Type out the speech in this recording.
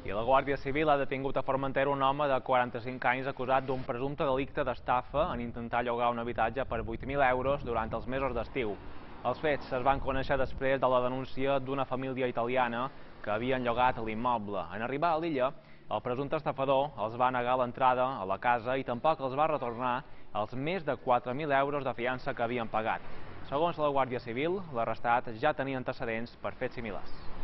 I la Guàrdia Civil ha detingut a Formentera un home de 45 anys acusat d'un presumpte delicte d'estafa en intentar llogar un habitatge per 8.000 euros durant els mesos d'estiu. Els fets es van conèixer després de la denúncia d'una família italiana que havien llogat l'immoble. En arribar a l'illa, el presumpte estafador els va negar l'entrada a la casa i tampoc els va retornar els més de 4.000 euros de fiança que havien pagat. Segons la Guàrdia Civil, l'arrestat ja tenia antecedents per fets similars.